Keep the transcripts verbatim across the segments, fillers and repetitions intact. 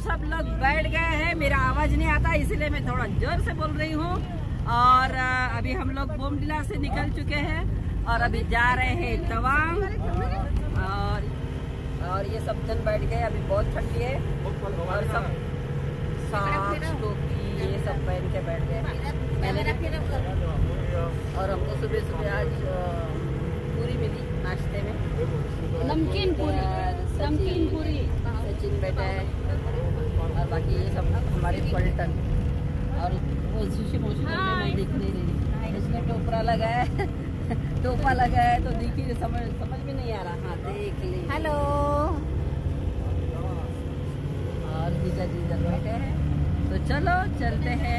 सब लोग बैठ गए हैं। मेरा आवाज नहीं आता इसलिए मैं थोड़ा जोर से बोल रही हूँ। और अभी हम लोग बोमडिला से निकल चुके हैं और अभी जा रहे हैं तवांग। और और ये सब जन बैठ गए, अभी बहुत ठंडी है और सब साफ टोपी ये सब पहन के बैठ गए। और हमको सुबह सुबह आज पूरी मिली नाश्ते में, नमकीन पूरी। नमकीन पूरी सचिन बैठा है और बाकी ये सब हमारे पलटन। और वो सुशी मोशी मैं दिख नहीं रही, इसने टोपरा लगाया है टोपा लगाया है तो देखिए, समझ समझ में नहीं आ रहा। हाँ देख ली। हेलो। और जीजा जीजा बैठे हैं तो चलो चलते हैं।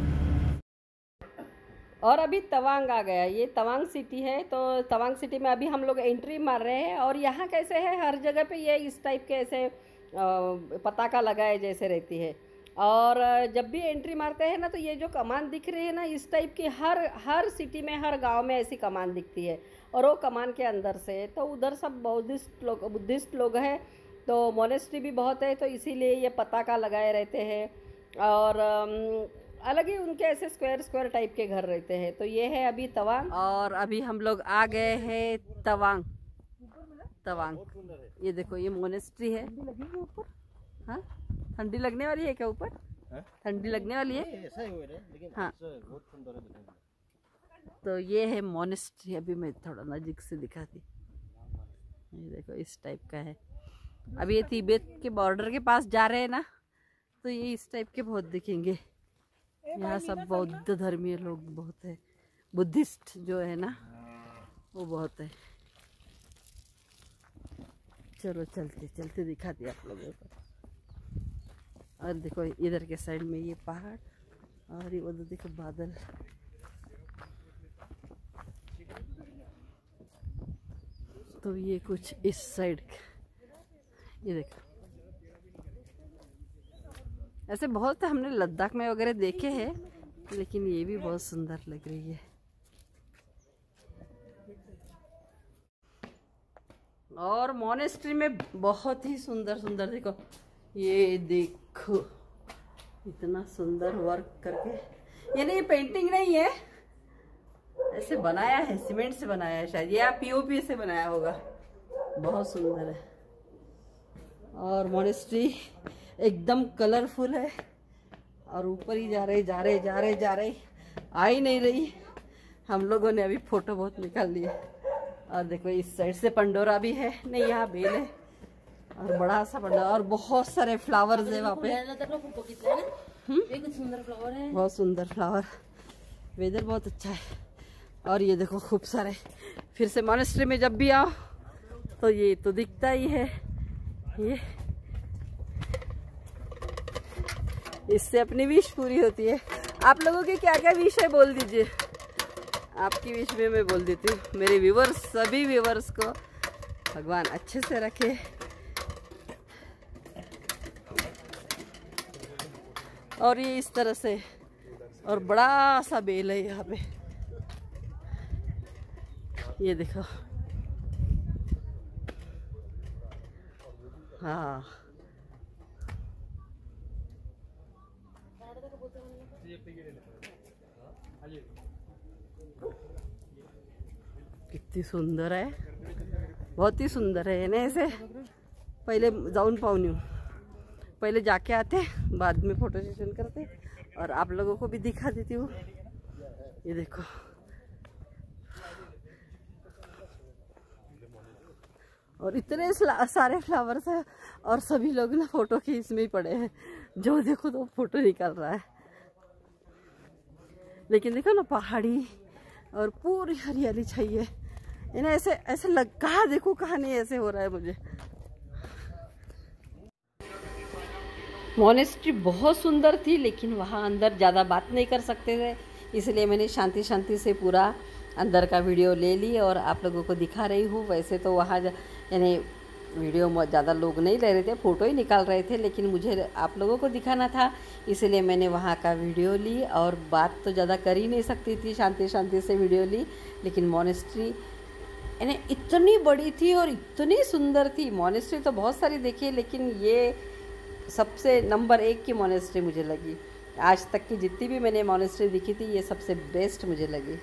और अभी तवांग आ गया, ये तवांग सिटी है। तो तवांग सिटी में अभी हम लोग एंट्री मार रहे हैं। और यहाँ कैसे है, हर जगह पे ये इस टाइप के ऐसे पताका लगाए जैसे रहती है। और जब भी एंट्री मारते हैं ना तो ये जो कमान दिख रही है ना, इस टाइप की हर हर सिटी में, हर गांव में ऐसी कमान दिखती है। और वो कमान के अंदर से तो उधर सब बुद्धिस्ट लोग बुद्धिस्ट लोग हैं, तो मोनेस्ट्री भी बहुत है, तो इसीलिए ये पताका लगाए रहते हैं। और अलग ही उनके ऐसे स्क्वायर स्क्वायर टाइप के घर रहते हैं। तो ये है अभी तवांग। और अभी हम लोग आ गए हैं तवांग। तवांग ये देखो, ये मोनेस्ट्री है। हाँ ठंडी लगने वाली है क्या ऊपर? ठंडी लगने वाली है। हाँ तो ये है मोनेस्ट्री। अभी मैं थोड़ा नजीक से दिखाती, ये देखो इस टाइप का है। अभी ये तिब्बत के बॉर्डर के पास जा रहे हैं ना, तो ये इस टाइप के बहुत दिखेंगे। यहाँ सब बौद्ध धर्मीय लोग बहुत है, बुद्धिस्ट जो है ना वो बहुत है। चलो चलते चलते दिखाती आप लोगों को। और देखो इधर के साइड में ये पहाड़ और ये उधर देखो बादल। तो ये कुछ इस साइड, ये देखो ऐसे बहुत हमने लद्दाख में वगैरह देखे हैं, लेकिन ये भी बहुत सुंदर लग रही है। और मोनेस्ट्री में बहुत ही सुंदर सुंदर, देखो ये देखो इतना सुंदर वर्क करके, ये नहीं पेंटिंग नहीं है, ऐसे बनाया है, सीमेंट से बनाया है शायद, या पीओपी से बनाया होगा। बहुत सुंदर है। और मोनेस्ट्री एकदम कलरफुल है। और ऊपर ही जा रहे जा रहे जा रहे जा रहे आ ही नहीं रही। हम लोगों ने अभी फोटो बहुत निकाल लिए। और देखो इस साइड से पंडोरा भी है, नहीं यहाँ बेल है और बड़ा सा पंडोरा और बहुत सारे फ्लावर्स है वहाँ पे। सुंदर फ्लावर है, बहुत सुंदर फ्लावर। वेदर बहुत अच्छा है। और ये देखो खूब सारे, फिर से मोनेस्ट्री में जब भी आओ तो ये तो दिखता ही है। ये इससे अपनी विश पूरी होती है। आप लोगों की क्या क्या विश है बोल दीजिए, आपकी विश में मैं बोल देती हूँ। मेरे व्यूवर्स, सभी व्यूवर्स को भगवान अच्छे से रखे। और ये इस तरह से, और बड़ा सा बेल है यहाँ पे, ये देखो। हाँ कितनी सुंदर है, बहुत ही सुंदर है ना। ऐसे पहले जाऊन पाऊनी हूँ, पहले जाके आते बाद में फोटो सेशन करते और आप लोगों को भी दिखा देती हूँ। ये देखो और इतने सारे फ्लावर्स हैं और सभी लोग ना फोटो के इसमें ही पड़े हैं, जो देखो तो फोटो निकाल रहा है। लेकिन देखो ना पहाड़ी और पूरी हरियाली चाहिए इन्हें, ऐसे ऐसे लग, कहाँ देखो कहाँ नहीं ऐसे हो रहा है मुझे। मोनेस्ट्री बहुत सुंदर थी, लेकिन वहाँ अंदर ज़्यादा बात नहीं कर सकते थे, इसलिए मैंने शांति शांति से पूरा अंदर का वीडियो ले ली और आप लोगों को दिखा रही हूँ। वैसे तो वहाँ यानी वीडियो में ज़्यादा लोग नहीं ले रहे थे, फ़ोटो ही निकाल रहे थे, लेकिन मुझे आप लोगों को दिखाना था, इसलिए मैंने वहाँ का वीडियो ली। और बात तो ज़्यादा कर ही नहीं सकती थी, शांति शांति से वीडियो ली। लेकिन मोनेस्ट्री यानी इतनी बड़ी थी और इतनी सुंदर थी। मोनेस्ट्री तो बहुत सारी देखी, लेकिन ये सबसे नंबर एक की मोनेस्ट्री मुझे लगी। आज तक की जितनी भी मैंने मोनेस्ट्री दिखी थी, ये सबसे बेस्ट मुझे लगी।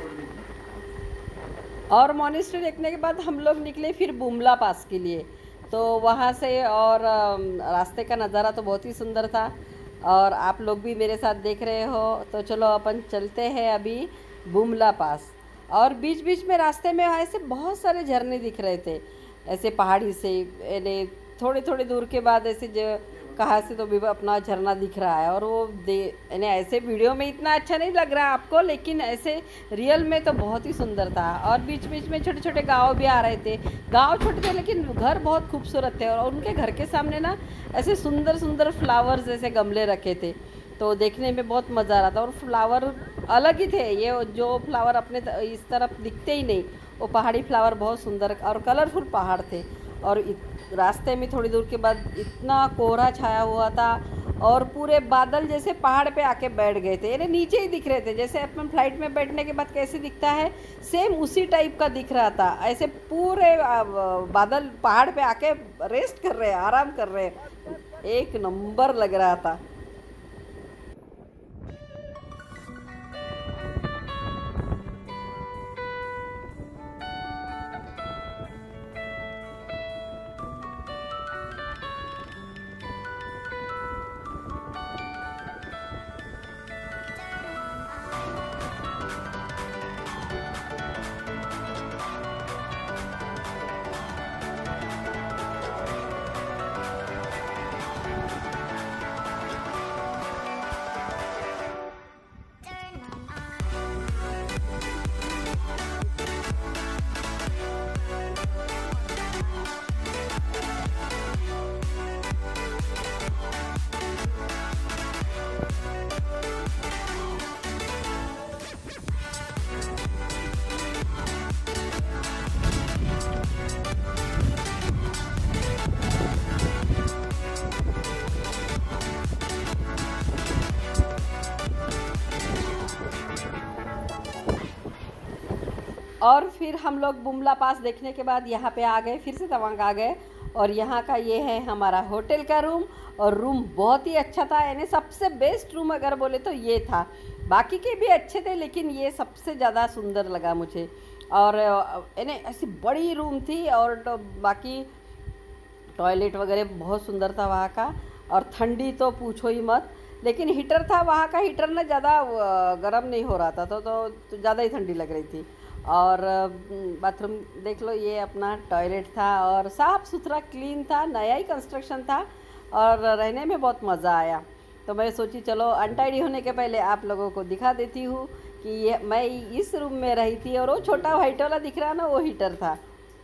और मोनेस्ट्री देखने के बाद हम लोग निकले फिर बुमला पास के लिए। तो वहाँ से और अम, रास्ते का नज़ारा तो बहुत ही सुंदर था, और आप लोग भी मेरे साथ देख रहे हो। तो चलो अपन चलते हैं अभी बुमला पास। और बीच बीच में रास्ते में ऐसे बहुत सारे झरने दिख रहे थे, ऐसे पहाड़ी से, यानी थोड़ी थोड़ी दूर के बाद ऐसे जो कहाँ से तो भी अपना झरना दिख रहा है। और वो दे यानी ऐसे वीडियो में इतना अच्छा नहीं लग रहा आपको, लेकिन ऐसे रियल में तो बहुत ही सुंदर था। और बीच बीच में छोटे छोटे गांव भी आ रहे थे। गांव छोटे थे लेकिन घर बहुत खूबसूरत थे, और उनके घर के सामने ना ऐसे सुंदर सुंदर फ्लावर्स जैसे गमले रखे थे, तो देखने में बहुत मज़ा आ रहा था। और फ्लावर अलग ही थे, ये जो फ्लावर अपने इस तरफ दिखते ही नहीं, वो पहाड़ी फ्लावर बहुत सुंदर और कलरफुल पहाड़ थे। और रास्ते में थोड़ी दूर के बाद इतना कोहरा छाया हुआ था, और पूरे बादल जैसे पहाड़ पे आके बैठ गए थे, यानी नीचे ही दिख रहे थे। जैसे अपन फ्लाइट में बैठने के बाद कैसे दिखता है, सेम उसी टाइप का दिख रहा था। ऐसे पूरे बादल पहाड़ पे आके रेस्ट कर रहे हैं, आराम कर रहे हैं, एक नंबर लग रहा था। और फिर हम लोग बुमला पास देखने के बाद यहाँ पे आ गए, फिर से तवांग आ गए। और यहाँ का ये है हमारा होटल का रूम, और रूम बहुत ही अच्छा था, यानी सबसे बेस्ट रूम अगर बोले तो ये था। बाकी के भी अच्छे थे लेकिन ये सबसे ज़्यादा सुंदर लगा मुझे। और यानी ऐसी बड़ी रूम थी, और तो बाकी टॉयलेट वगैरह बहुत सुंदर था वहाँ का। और ठंडी तो पूछो ही मत, लेकिन हीटर था वहाँ का, हीटर ना ज़्यादा गर्म नहीं हो रहा था, तो तो, तो ज़्यादा ही ठंडी लग रही थी। और बाथरूम देख लो, ये अपना टॉयलेट था, और साफ़ सुथरा क्लीन था, नया ही कंस्ट्रक्शन था, और रहने में बहुत मज़ा आया। तो मैं सोची चलो अनटाइडी होने के पहले आप लोगों को दिखा देती हूँ कि ये मैं इस रूम में रही थी। और वो छोटा वाइट वाला दिख रहा ना, वो हीटर था।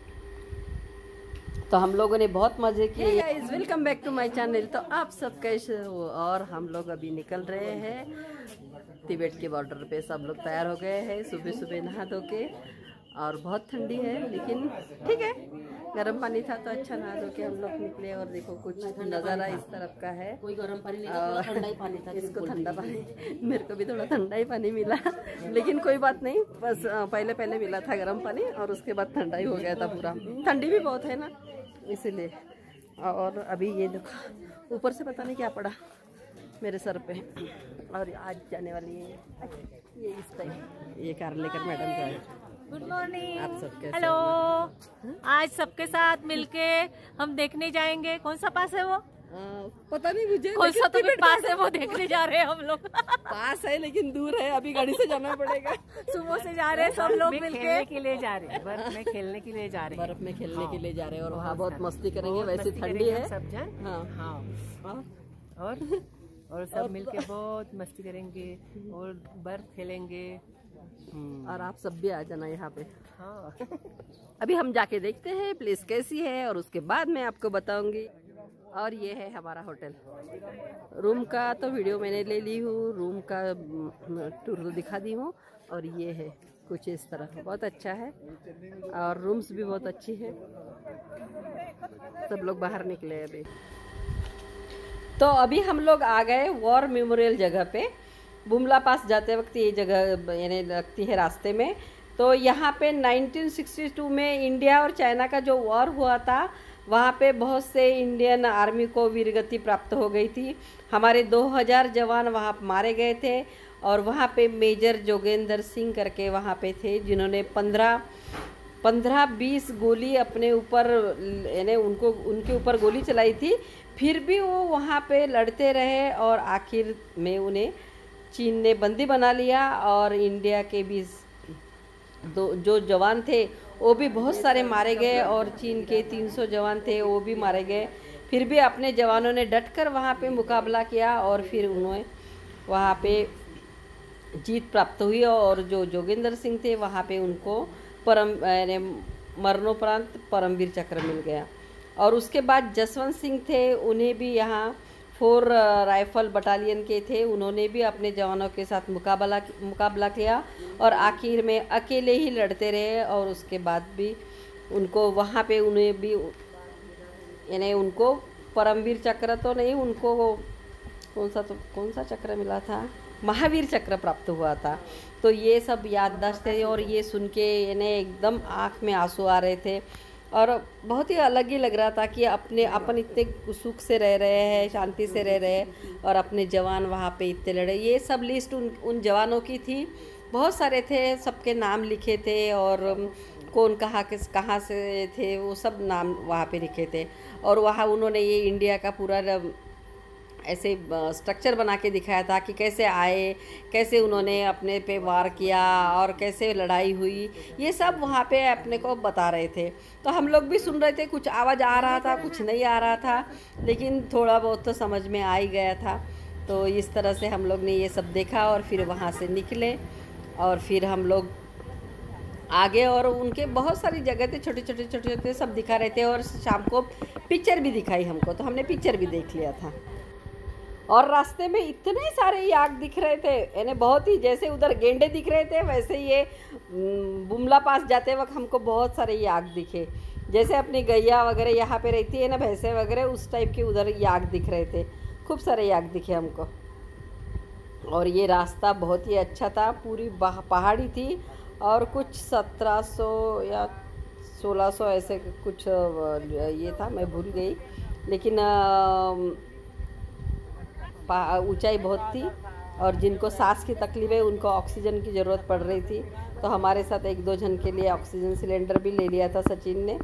तो हम लोगों ने बहुत मज़े किए। Guys, welcome back to my channel. तो आप सब कैसे हो? और हम लोग अभी निकल रहे हैं तिब्बत के बॉर्डर पे। सब लोग तैयार हो गए हैं सुबह सुबह नहा धो के, और बहुत ठंडी है लेकिन ठीक है, गर्म पानी था तो अच्छा नहा धो के हम लोग निकले। और देखो कुछ नज़ारा इस तरफ का है, कोई गर्म पानी नहीं था, ठंडा ही पानी था। इसको ठंडा पानी, मेरे को भी थोड़ा ठंडा ही पानी मिला, लेकिन कोई बात नहीं, बस पहले पहले मिला था गर्म पानी, और उसके बाद ठंडा ही हो गया था पूरा। ठंडी भी बहुत है ना, इसीलिए। और अभी ये देखो ऊपर से पता नहीं क्या पड़ा मेरे सर पे। और आज जाने वाली है ये इस टाइम, ये कार लेकर मैडम का है। गुड मॉर्निंग, आप सब कैसे? हेलो। आज सबके साथ मिलके हम देखने जाएंगे। कौन सा पास है वो? आ, पता नहीं मुझे, कौन सा तो पास है वो देखने जा रहे हैं हम लोग। पास है लेकिन दूर है, अभी गाड़ी से जाना पड़ेगा। सुबह से जा रहे हैं सब लोग मिलके। खेलने के लिए जा रहे हैं, बर्फ में खेलने के लिए जा रहे हैं। बर्फ में खेलने हाँ। के लिए जा रहे हैं, और वहाँ बहुत मस्ती करेंगे। बहुत वैसे मस्ती ठंडी करेंगे है हम सब जन। हाँ हाँ हाँ। और और सब मिलके बहुत मस्ती करेंगे और बर्फ खेलेंगे। हम्म, और आप सब भी आ जाना यहाँ पे। हाँ। अभी हम जाके देखते हैं प्लेस कैसी है, और उसके बाद मैं आपको बताऊंगी। और ये है हमारा होटल। रूम का तो वीडियो मैंने ले ली हूँ, रूम का टूर तो दिखा दी हूँ। और ये है कुछ इस तरह, बहुत अच्छा है, और रूम्स भी बहुत अच्छी है। सब लोग बाहर निकले अभी। तो अभी हम लोग आ गए वॉर मेमोरियल जगह पे। बुमला पास जाते वक्त ये जगह यानी लगती है रास्ते में। तो यहाँ पे नाइनटीन सिक्सटी टू में इंडिया और चाइना का जो वॉर हुआ था, वहाँ पे बहुत से इंडियन आर्मी को वीरगति प्राप्त हो गई थी। हमारे दो हज़ार जवान वहाँ मारे गए थे और वहाँ पे मेजर जोगेंद्र सिंह करके वहाँ पे थे, जिन्होंने पंद्रह पंद्रह बीस गोली अपने ऊपर यानी उनको उनके ऊपर गोली चलाई थी। फिर भी वो वहाँ पे लड़ते रहे और आखिर में उन्हें चीन ने बंदी बना लिया। और इंडिया के भी दो जो जवान थे वो भी बहुत सारे मारे गए और चीन के तीन सौ जवान थे वो भी मारे गए। फिर भी अपने जवानों ने डटकर वहाँ पे मुकाबला किया और फिर उन्होंने वहाँ पे जीत प्राप्त हुई और जो जोगेंद्र सिंह थे वहाँ पे उनको परम यानी मरणोपरांत परमवीर चक्र मिल गया। और उसके बाद जसवंत सिंह थे, उन्हें भी यहाँ फोर राइफल बटालियन के थे, उन्होंने भी अपने जवानों के साथ मुकाबला मुकाबला किया और आखिर में अकेले ही लड़ते रहे। और उसके बाद भी उनको वहाँ पे उन्हें भी यानी उनको परमवीर चक्र तो नहीं, उनको कौन सा तो कौन सा चक्र मिला था, महावीर चक्र प्राप्त हुआ था। तो ये सब याददाश्त थे और ये सुन के यानी एकदम आँख में आंसू आ रहे थे और बहुत ही अलग ही लग रहा था कि अपने अपन इतने सुख से रह रहे हैं, शांति से रह रहे हैं और अपने जवान वहाँ पे इतने लड़े। ये सब लिस्ट उन उन जवानों की थी, बहुत सारे थे, सबके नाम लिखे थे और कौन कहाँ किस कहाँ से थे वो सब नाम वहाँ पे लिखे थे। और वहाँ उन्होंने ये इंडिया का पूरा ऐसे स्ट्रक्चर बना के दिखाया था कि कैसे आए, कैसे उन्होंने अपने पे वार किया और कैसे लड़ाई हुई, ये सब वहाँ पे अपने को बता रहे थे। तो हम लोग भी सुन रहे थे, कुछ आवाज़ आ रहा था, कुछ नहीं आ रहा था, लेकिन थोड़ा बहुत तो समझ में आ ही गया था। तो इस तरह से हम लोग ने ये सब देखा और फिर वहाँ से निकले और फिर हम लोग आगे और उनके बहुत सारी जगह थे, छोटे छोटे छोटे छोटे सब दिखा रहे थे और शाम को पिक्चर भी दिखाई हमको, तो हमने पिक्चर भी देख लिया था। और रास्ते में इतने सारे याक दिख रहे थे, यानी बहुत ही जैसे उधर गेंडे दिख रहे थे वैसे ये बुमला पास जाते वक्त हमको बहुत सारे याक दिखे, जैसे अपनी गैया वगैरह यहाँ पे रहती है ना, भैंसे वगैरह, उस टाइप के उधर याक दिख रहे थे, खूब सारे याक दिखे हमको। और ये रास्ता बहुत ही अच्छा था, पूरी पहाड़ी थी और कुछ सत्रह सौ या सोलह सौ ऐसे कुछ ये था, मैं भूल गई, लेकिन ऊंचाई बहुत थी और जिनको सांस की तकलीफ है उनको ऑक्सीजन की ज़रूरत पड़ रही थी। तो हमारे साथ एक दो जन के लिए ऑक्सीजन सिलेंडर भी ले लिया था सचिन ने।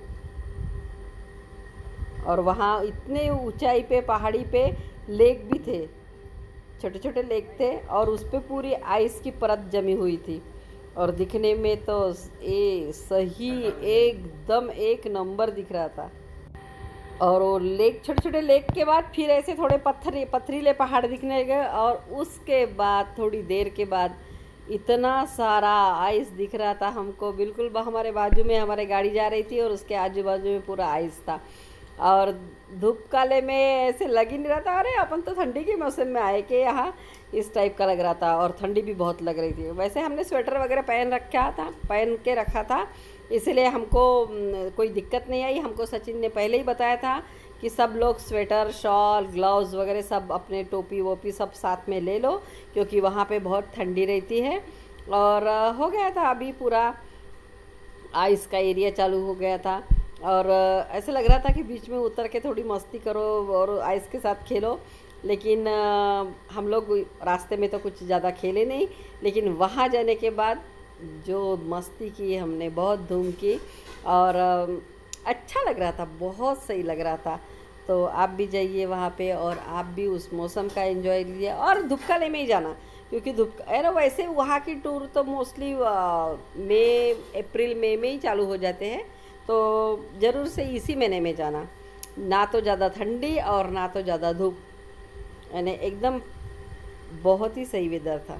और वहाँ इतने ऊंचाई पे पहाड़ी पे लेक भी थे, छोटे छोटे लेक थे और उस पर पूरी आइस की परत जमी हुई थी और दिखने में तो ये सही एकदम एक नंबर दिख रहा था। और वो लेक, छोटे छोटे लेक के बाद फिर ऐसे थोड़े पत्थर पथरीले पहाड़ दिखने लगे और उसके बाद थोड़ी देर के बाद इतना सारा आइस दिख रहा था हमको, बिल्कुल हमारे बाजू में हमारे गाड़ी जा रही थी और उसके आजू बाजू में पूरा आइस था। और धूप काले में ऐसे लग ही नहीं रहा था, अरे अपन तो ठंडी के मौसम में आए कि यहाँ, इस टाइप का लग रहा था। और ठंडी भी बहुत लग रही थी। वैसे हमने स्वेटर वगैरह पहन रखा था, पहन के रखा था, इसलिए हमको कोई दिक्कत नहीं आई। हमको सचिन ने पहले ही बताया था कि सब लोग स्वेटर, शॉल, ग्लव्स वगैरह सब अपने टोपी वोपी सब साथ में ले लो, क्योंकि वहाँ पे बहुत ठंडी रहती है। और हो गया था, अभी पूरा आइस का एरिया चालू हो गया था और ऐसे लग रहा था कि बीच में उतर के थोड़ी मस्ती करो और आइस के साथ खेलो। लेकिन हम लोग रास्ते में तो कुछ ज़्यादा खेले नहीं, लेकिन वहाँ जाने के बाद जो मस्ती की हमने, बहुत धूम की और अच्छा लग रहा था, बहुत सही लग रहा था। तो आप भी जाइए वहाँ पे और आप भी उस मौसम का एंजॉय लीजिए। और धूपकाले में ही जाना, क्योंकि धूप अरे वैसे वहाँ की टूर तो मोस्टली मई, अप्रैल मई में ही चालू हो जाते हैं, तो ज़रूर से इसी महीने में जाना, ना तो ज़्यादा ठंडी और ना तो ज़्यादा धूप, यानी एकदम बहुत ही सही वेदर था।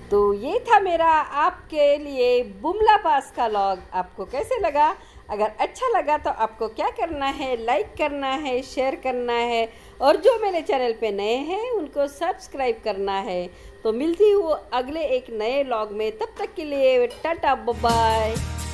तो ये था मेरा आपके लिए बुमला पास का लॉग। आपको कैसे लगा? अगर अच्छा लगा तो आपको क्या करना है, लाइक करना है, शेयर करना है, और जो मेरे चैनल पे नए हैं उनको सब्सक्राइब करना है। तो मिलती हूँ अगले एक नए लॉग में, तब तक के लिए टाटा बाय।